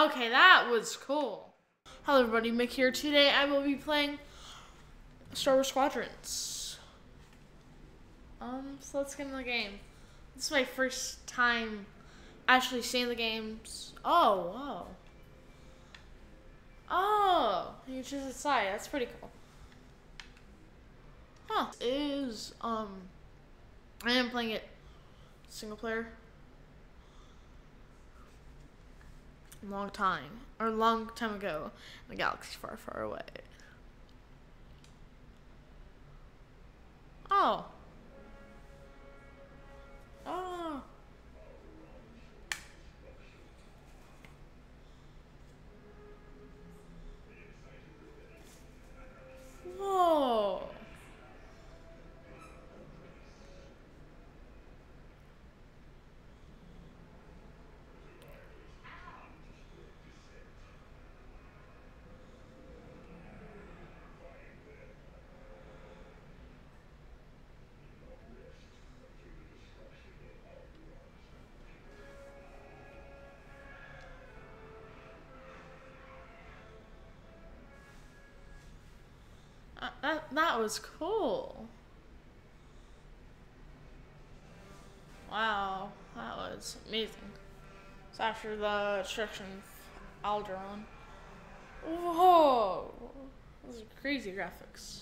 Okay, that was cool. Hello everybody, Mick here. Today I will be playing Starwars Squadrons. So let's get into the game. This is my first time actually seeing the games. Oh, wow. Oh, you choose a side. That's pretty cool. Huh. I am playing it single player. Long time ago in a galaxy far, far away. Oh. Oh. Whoa. That was cool. Wow, that was amazing. It's after the destruction of Alderaan. Whoa, those are crazy graphics.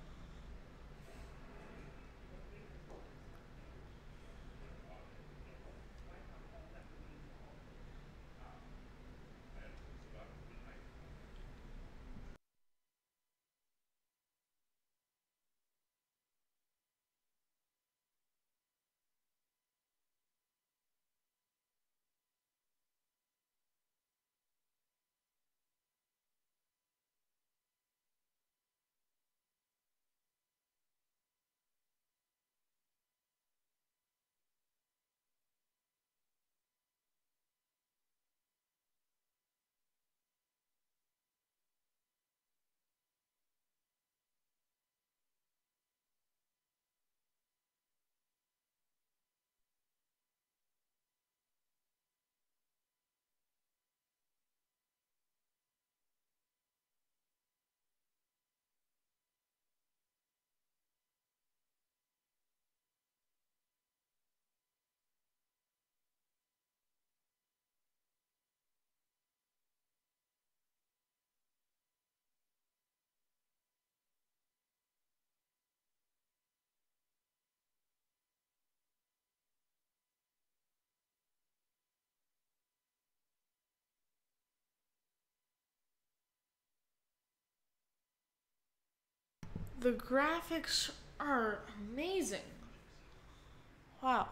The graphics are amazing. Wow.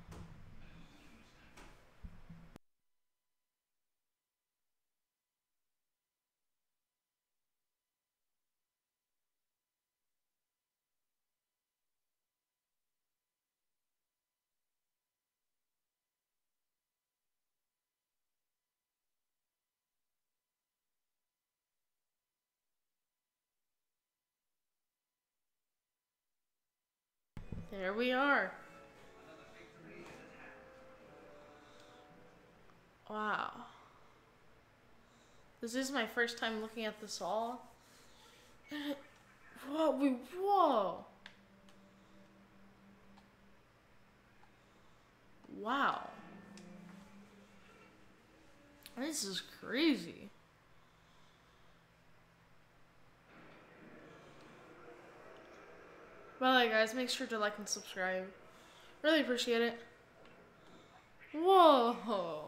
There we are. Wow. This is my first time looking at this all. Whoa. Wow. This is crazy. By the way, guys, make sure to like and subscribe. Really appreciate it. Whoa.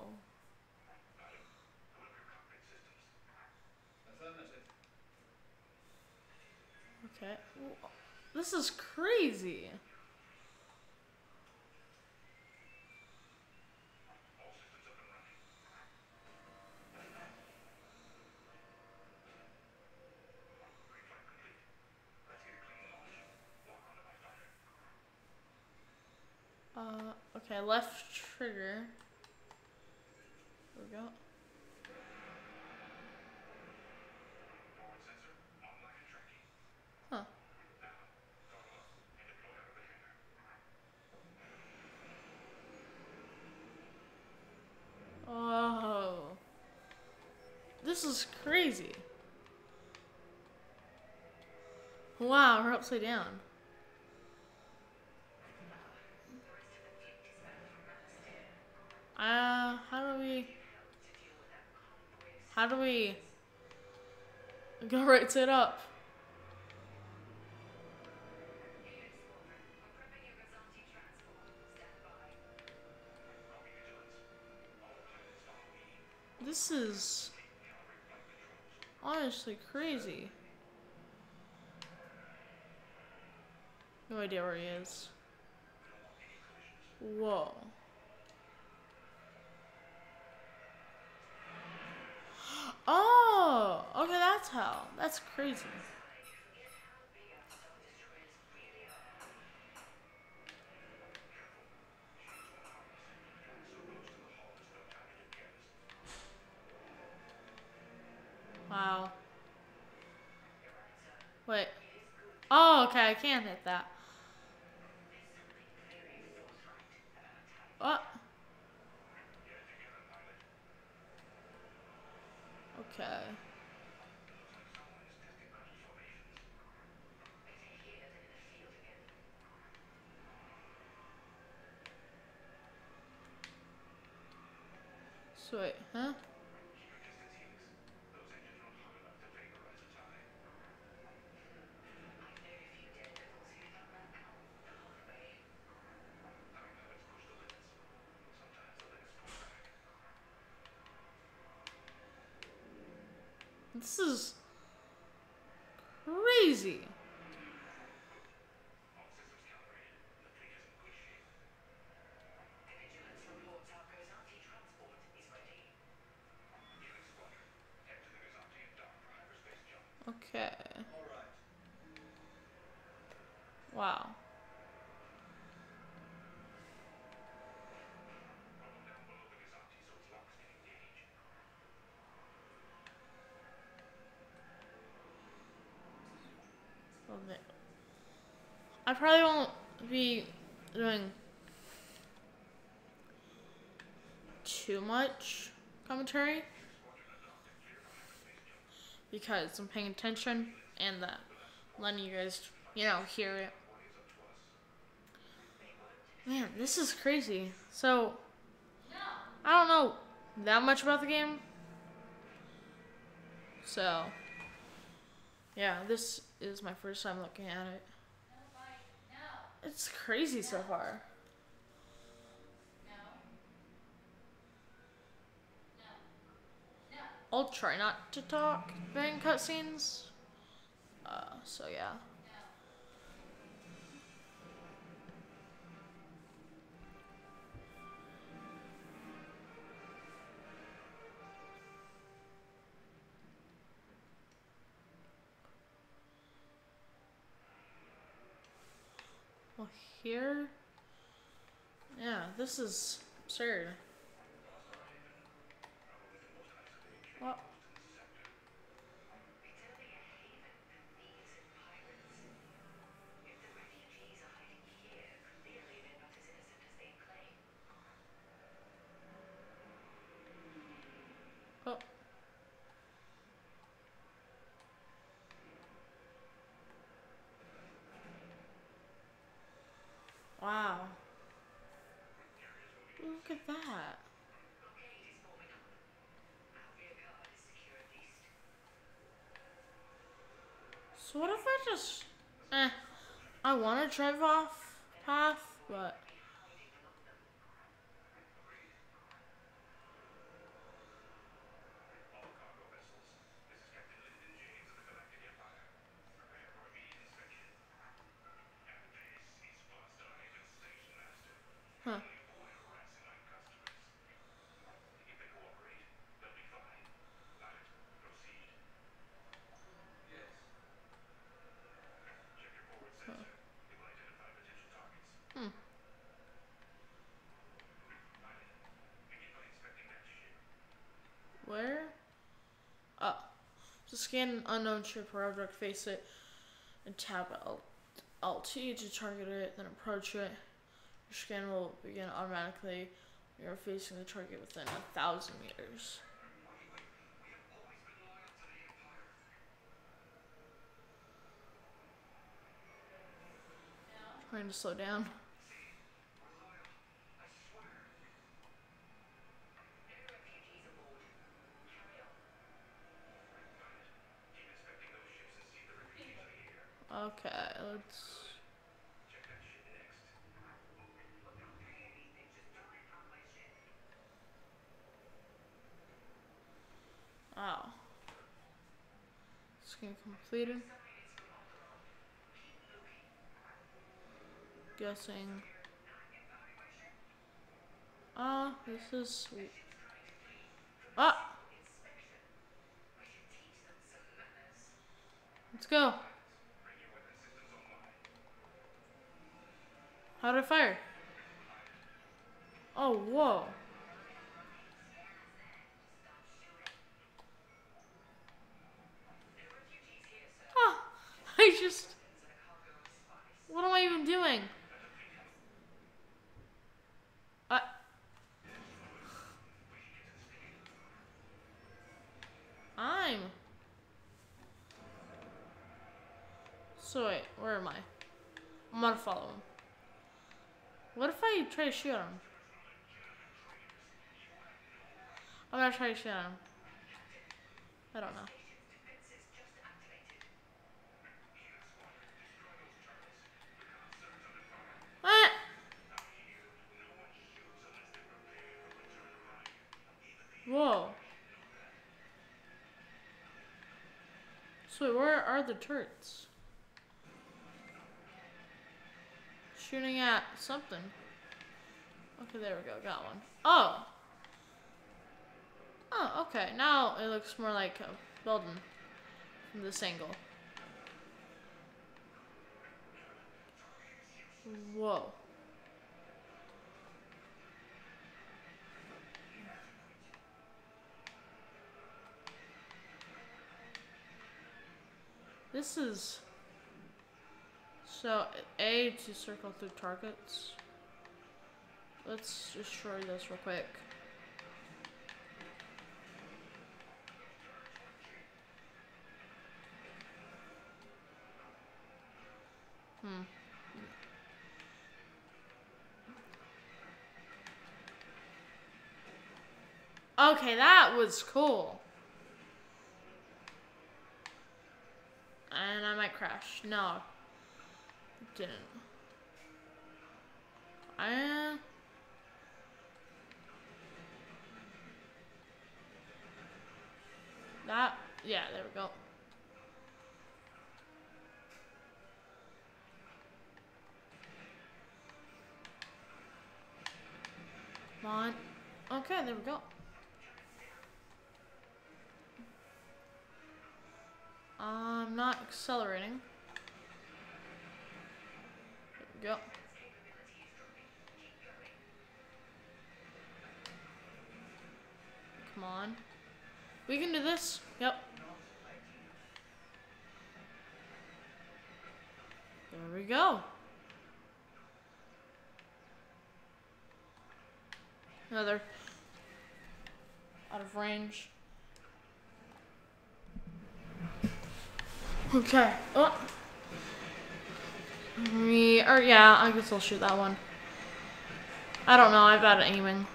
Okay. This is crazy. Okay, left trigger. There we go. Huh. Oh. this is crazy. Wow, we're upside down. How do we go right side up? This is honestly crazy. No idea where he is. Whoa. Oh, okay, that's how. That's crazy. Wow. Wait. Oh, okay, I can't hit that. What? Okay. Sweet, huh? This is crazy. Okay. Wow. Okay. I probably won't be doing too much commentary because I'm paying attention and letting you guys, hear it. Man, this is crazy. So, I don't know that much about the game. So, yeah, this is my first time looking at it. It's crazy so far. I'll try not to talk during cutscenes. So yeah. Well, here, yeah, this is absurd. What? Oh. Wow. Look at that. So what if I just, I want to drive off path, but. Huh. Hmm. Where? Oh. To scan an unknown ship or object, face it, and tap Alt T to target it, then approach it. Your scan will begin automatically when you're facing the target within 1,000 meters. trying to slow down. Okay, let's... Oh. Scan completed. Guessing. This is... Ah! Let's go. How did I fire? Oh, whoa. Ah! I just... What am I even doing? I'm... So wait, where am I? I'm gonna follow him. What if I try to shoot him? I'm gonna try to shoot him. I don't know. Ah! Whoa. So wait, where are the turrets? Shooting at something. Okay, there we go. Got one. Oh. Oh, okay. Now it looks more like a building from this angle. Whoa. This is... So, A to circle through targets. Let's destroy this real quick. Okay, that was cool. And I might crash. No. It didn't. That, yeah, there we go. Come on. Okay, there we go. I'm not accelerating. There we go. Come on. We can do this. Yep. There we go. Another out of range. Okay. Oh. Or yeah, I guess I'll shoot that one. I don't know. I'm bad at aiming.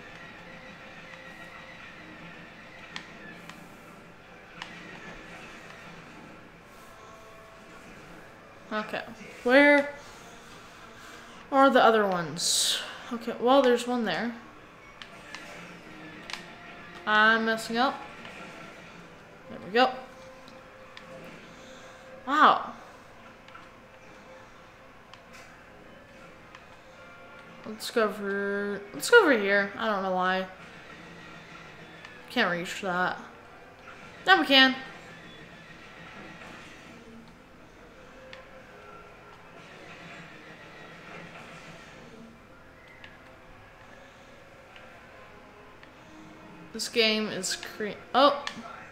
Okay. Where are the other ones? Okay. Well, there's one there. I'm messing up. There we go. Wow. Let's go over here. I don't know why. Can't reach that. Now we can. This game is oh.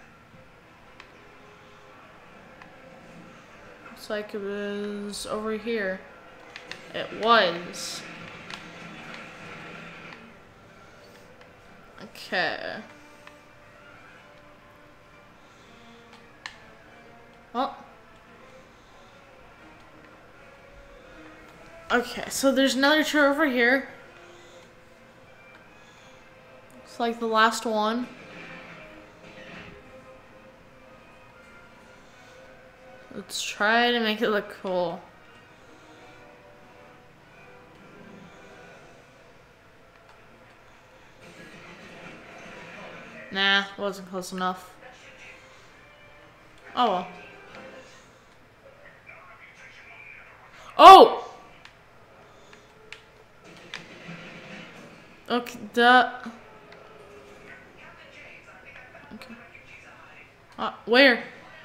Looks like it was over here. It was. Okay. Well. Okay, so there's another chair over here. It's like the last one. Let's try to make it look cool. Nah, wasn't close enough. Oh well. Oh! Okay, okay. Where?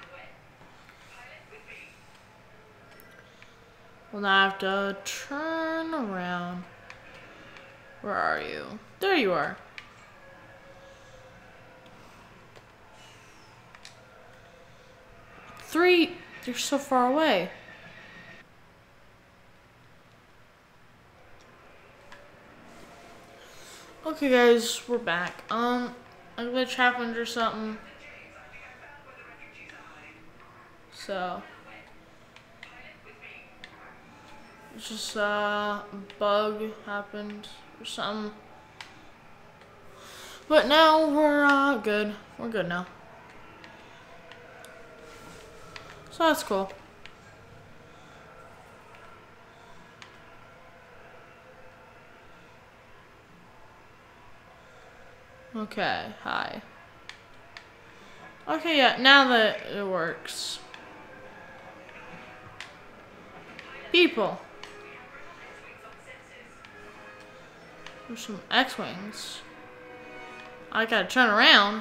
Well, now I have to turn around. Where are you? There you are. Three. You're so far away. Okay, guys, we're back. A glitch happened or something. So it's just a bug happened or something. But now we're good. We're good now. So that's cool. Okay, hi. Okay, yeah, now that it works. People. There's some X-Wings. I gotta turn around.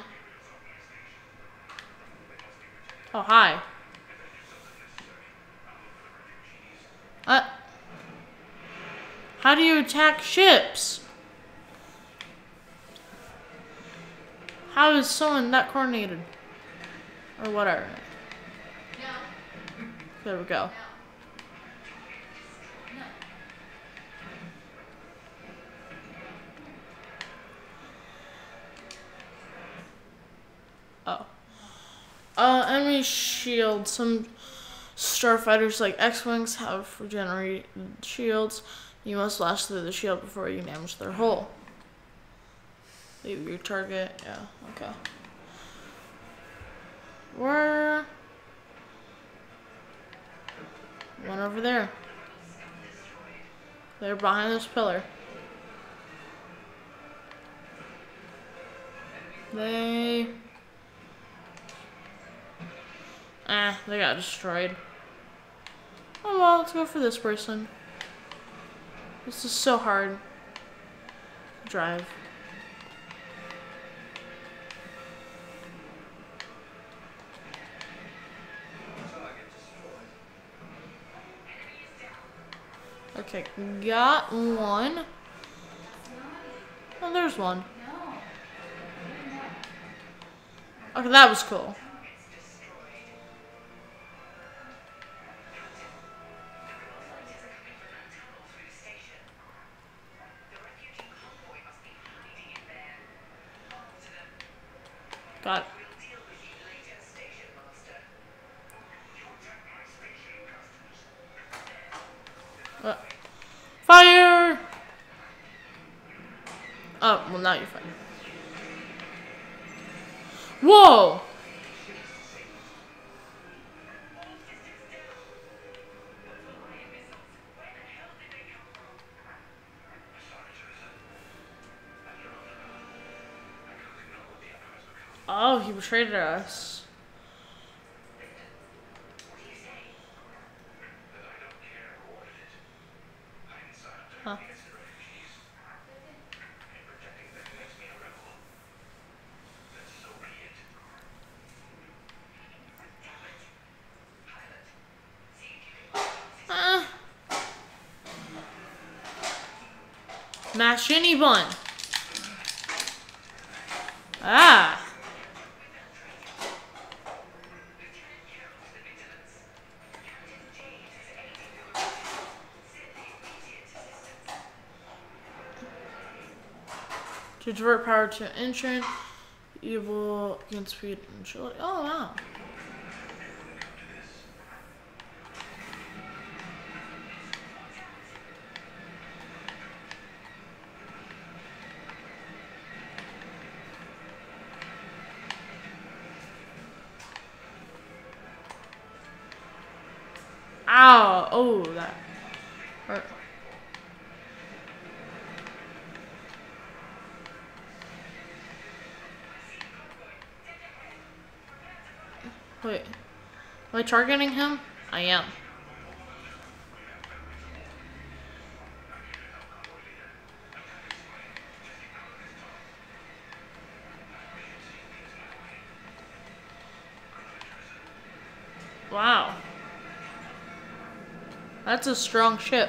Oh, hi. How do you attack ships? How is someone that coordinated? Or whatever. There we go. Oh. Enemy shield. Some starfighters like X-Wings have regenerated shields. You must blast through the shield before you damage their hull. Leave your target. Yeah, okay. Where? One over there. They're behind this pillar. They got destroyed. Oh well, let's go for this person. This is so hard to drive. Okay, got one. Oh, there's one. Okay, that was cool. Got it. Fire! Oh, well now you're fine. Whoa! Oh, he betrayed us. Huh. Mash any bun. Ah. To divert power to engine, evil gain speed and agility. Oh wow. Ow! Oh, that hurt. Wait. Am I targeting him? I am. Wow. That's a strong ship.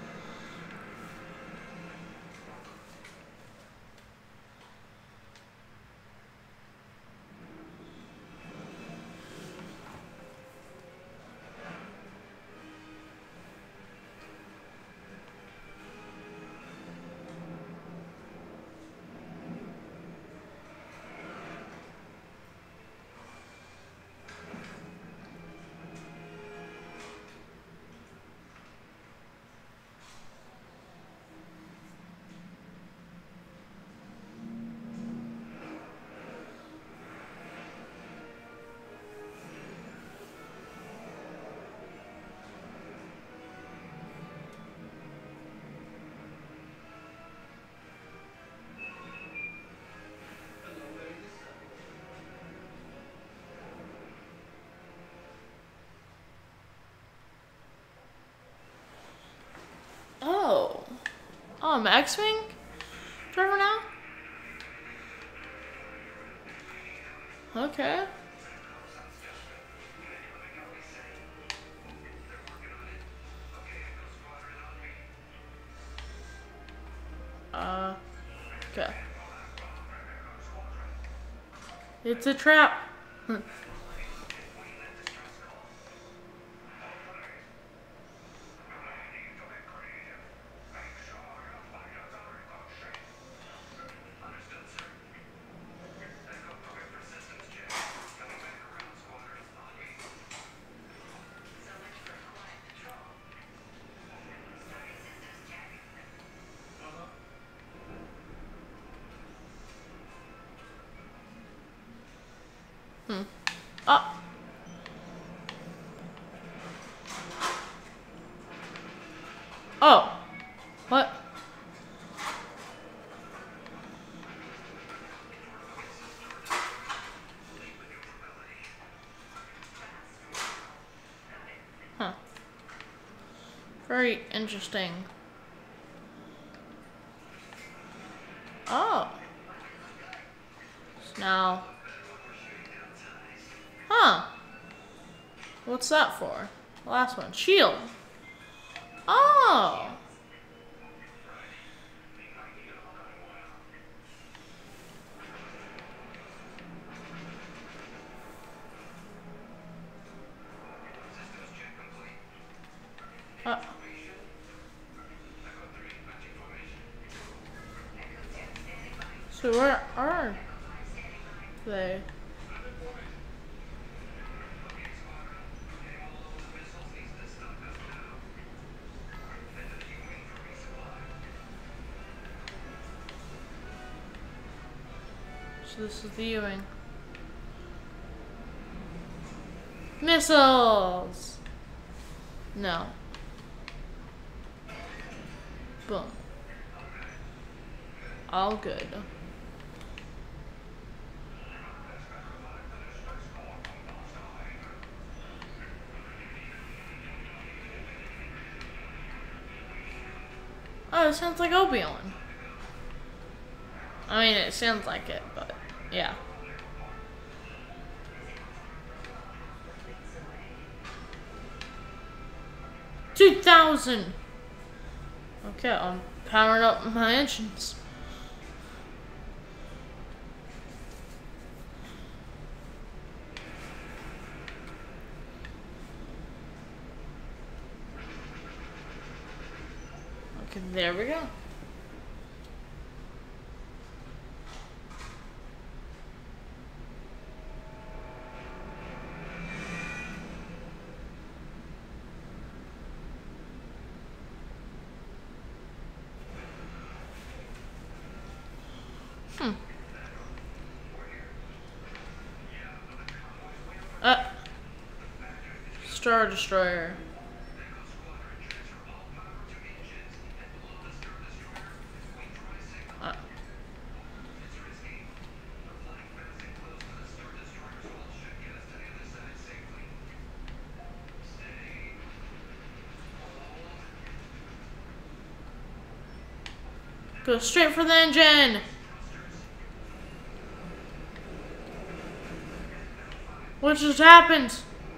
Oh. Oh, I'm X-Wing driver now? Okay. Okay. It's a trap. Oh. Oh. What? Huh. Very interesting. Oh. Now. Huh. What's that for? Last one. Shield. Oh. So where are they? So this is the U-wing. Missiles! No. Boom. All good. Oh, it sounds like Obi-Wan. I mean, it sounds like it, but yeah. $2,000! Okay, I'm powering up my engines. Okay, there we go. Star Destroyer. Go straight for the engine. What just happened?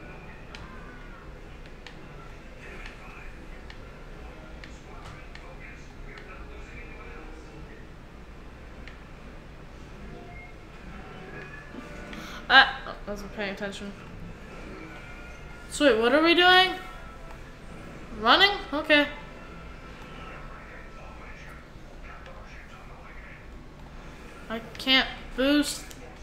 I wasn't paying attention. So wait, what are we doing? Running? Okay. I can't boost.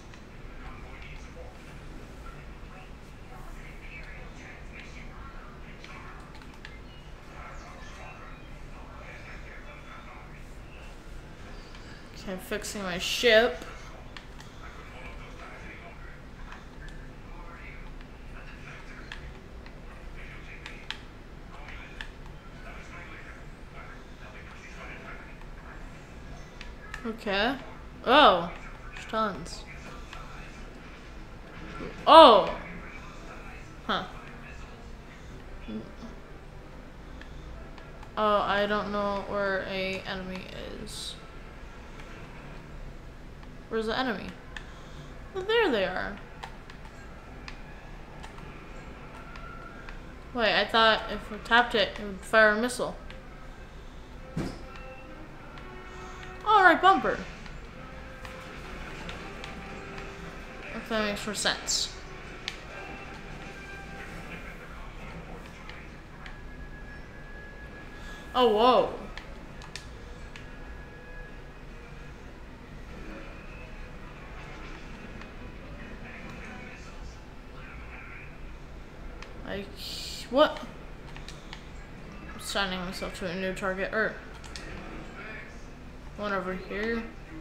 Okay, I'm fixing my ship. Okay. Oh, there's tons. Oh. Huh. Oh, I don't know where a enemy is. Where's the enemy? Oh, there they are. Wait, I thought if we tapped it, it would fire a missile. Alright, bumper. If that makes more sense. Oh, whoa. Like, what? I'm assigning myself to a new target. One over here.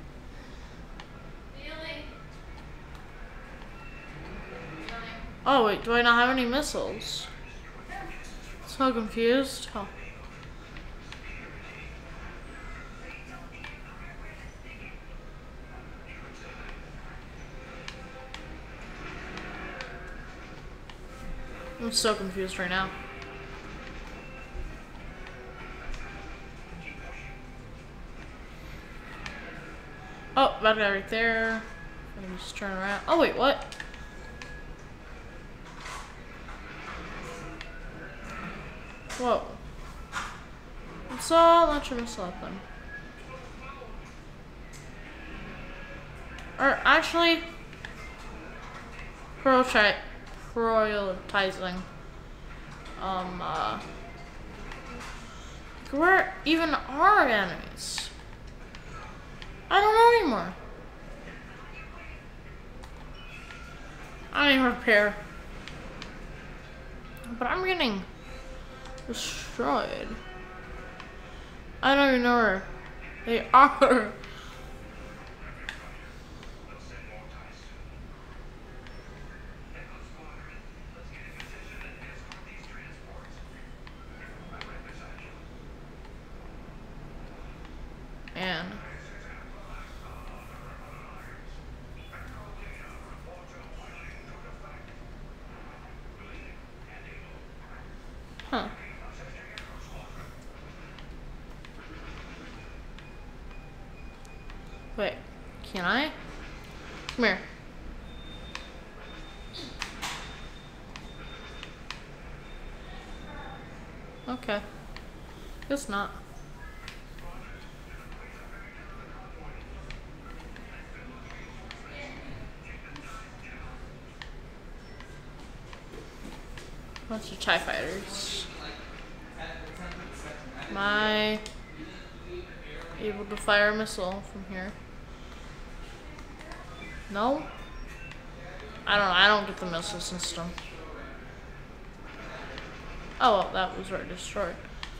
Oh, wait, do I not have any missiles? So confused. Oh. I'm so confused right now. Oh, bad guy right there. Let me just turn around. Oh, wait, what? Whoa. Let's launch a missile at them. Or actually, prioritizing. Where even are enemies? I don't know anymore. I don't even repair. But I'm getting destroyed. I don't even know where they are. Man. Huh. Wait, can I? Come here. Okay. Guess not. Bunch of TIE fighters. Am I able to fire a missile from here? No? I don't know. I don't get the missile system. Oh, well, that was already destroyed.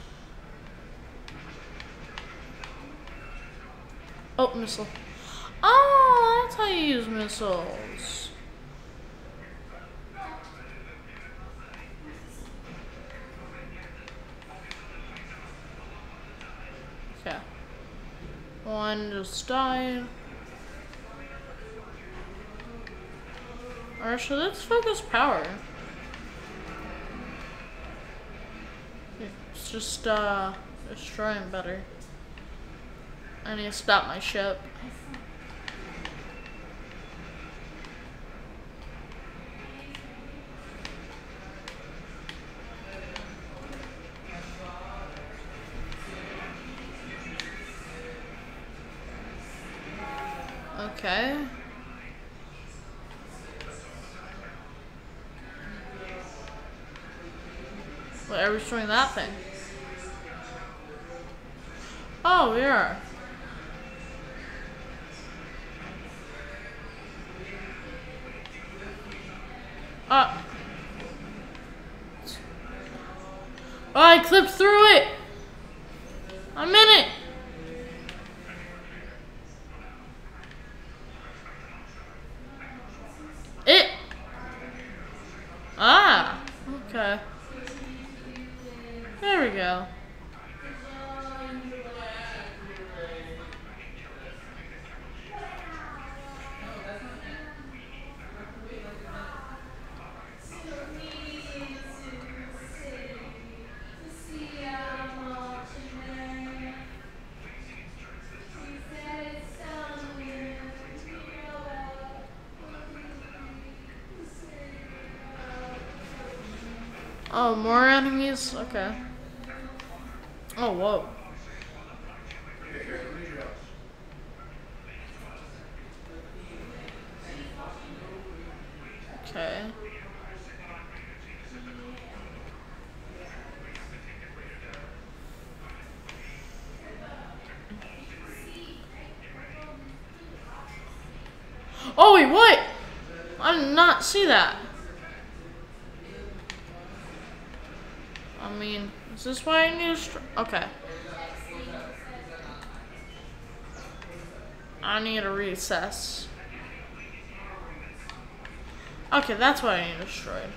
Oh, missile. Oh, that's how you use missiles. Okay. One just died. Alright, so let's focus power. It's just destroying better. I need to stop my ship. Okay. Wait, are we destroying that thing? Oh, we are. Oh, I clipped through it! I'm in it! It! Ah! Okay. There we go. Oh, more enemies? Okay. Oh, whoa. Okay. Oh, wait, what? I did not see that. I mean, is this why I need to okay. I need to recess. Okay, that's why I need destroyed.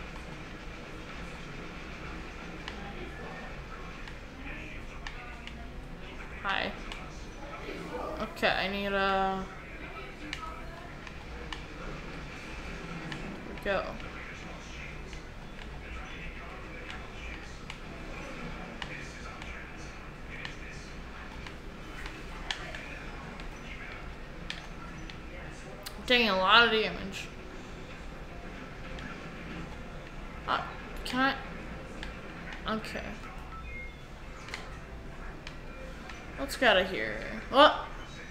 Hi. Okay, I need go. I'm taking a lot of damage. Can I? Okay. Let's get out of here. What?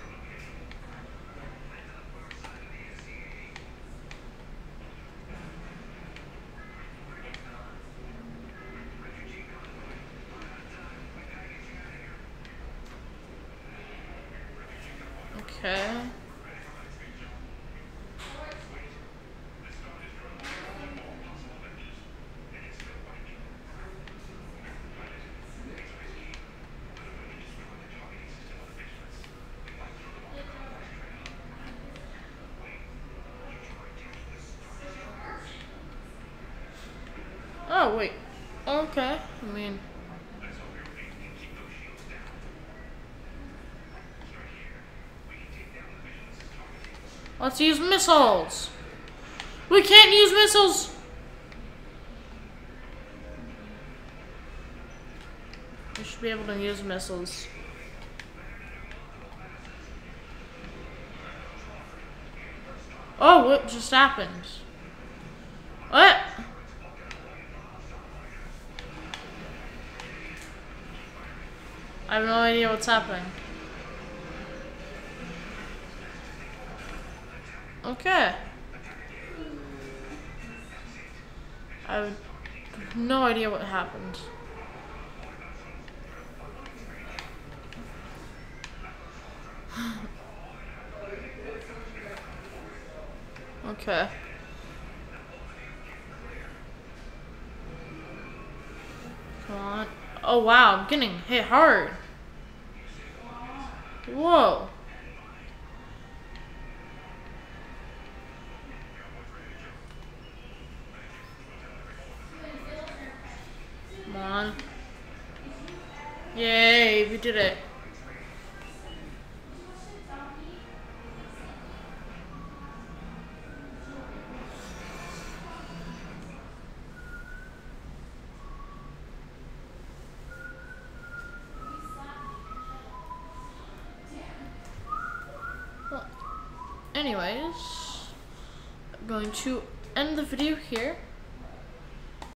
Okay. Oh, wait. Okay. I mean... Let's use missiles! We can't use missiles! We should be able to use missiles. Oh, what just happened? What? I have no idea what's happening. Okay. I have no idea what happened. Okay. Come on. Oh wow, I'm getting hit hard. Whoa. Come on. Yay, we did it. anyways, I'm going to end the video here.